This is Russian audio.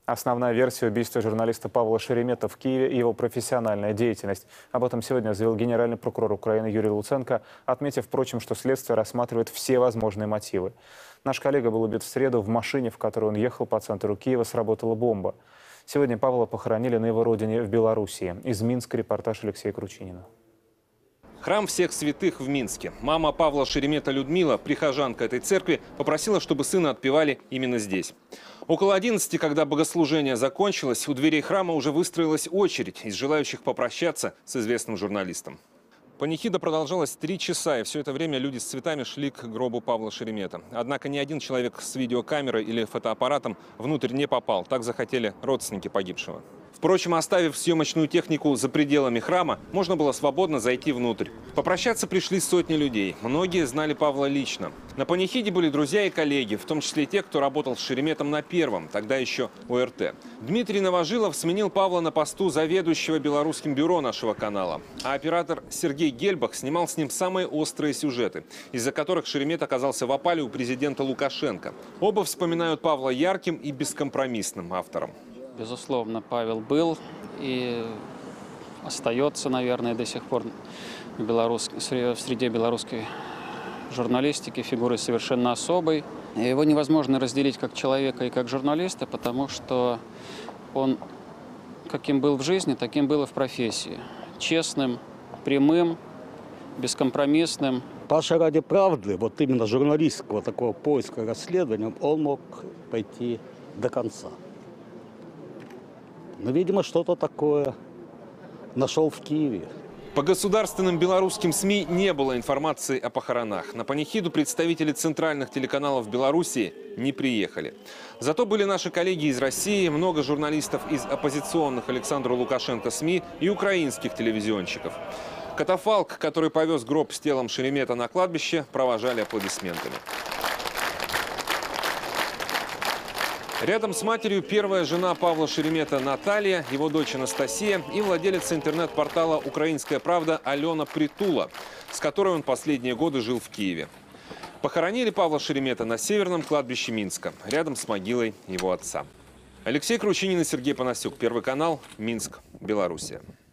Основная версия убийства журналиста Павла Шеремета в Киеве и его профессиональная деятельность. Об этом сегодня заявил генеральный прокурор Украины Юрий Луценко, отметив, впрочем, что следствие рассматривает все возможные мотивы. Наш коллега был убит в среду. В машине, в которой он ехал по центру Киева, сработала бомба. Сегодня Павла похоронили на его родине в Белоруссии. Из Минска репортаж Алексея Кручинина. Храм всех святых в Минске. Мама Павла Шеремета Людмила, прихожанка этой церкви, попросила, чтобы сына отпевали именно здесь. Около 11, когда богослужение закончилось, у дверей храма уже выстроилась очередь из желающих попрощаться с известным журналистом. Панихида продолжалась 3 часа, и все это время люди с цветами шли к гробу Павла Шеремета. Однако ни один человек с видеокамерой или фотоаппаратом внутрь не попал. Так захотели родственники погибшего. Впрочем, оставив съемочную технику за пределами храма, можно было свободно зайти внутрь. Попрощаться пришли сотни людей. Многие знали Павла лично. На панихиде были друзья и коллеги, в том числе и те, кто работал с Шереметом на Первом, тогда еще ОРТ. Дмитрий Новожилов сменил Павла на посту заведующего белорусским бюро нашего канала. А оператор Сергей Гельбах снимал с ним самые острые сюжеты, из-за которых Шеремет оказался в опале у президента Лукашенко. Оба вспоминают Павла ярким и бескомпромиссным автором. Безусловно, Павел был и остается, наверное, до сих пор в среде белорусской журналистики фигурой совершенно особой. Его невозможно разделить как человека и как журналиста, потому что он, каким был в жизни, таким был и в профессии. Честным, прямым, бескомпромиссным. Паша ради правды, вот именно журналистского такого поиска, расследования, он мог пойти до конца. Но, видимо, что-то такое нашел в Киеве. По государственным белорусским СМИ не было информации о похоронах. На панихиду представители центральных телеканалов Белоруссии не приехали. Зато были наши коллеги из России, много журналистов из оппозиционных Александру Лукашенко СМИ и украинских телевизионщиков. Катафалк, который повез гроб с телом Шеремета на кладбище, провожали аплодисментами. Рядом с матерью первая жена Павла Шеремета Наталья, его дочь Анастасия и владелица интернет-портала «Украинская правда» Алена Притула, с которой он последние годы жил в Киеве. Похоронили Павла Шеремета на северном кладбище Минска, рядом с могилой его отца. Алексей Кручинин и Сергей Панасюк. Первый канал. Минск, Белоруссия.